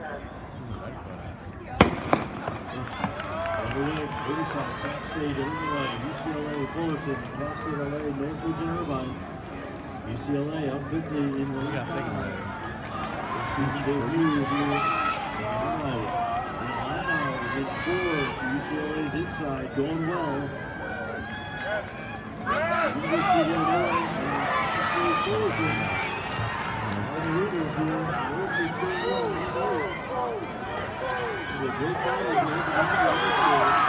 Underway, Riverside, Cal State, Illinois, UCLA, Fullerton, Cal State LA, Northridge, and Irvine. UCLA up quickly in the second round. Season debut here tonight. Atlanta is 4 to UCLA's inside, going well. University of Illinois and Fullerton. The leaders here, Northridge doing well. A great battle here.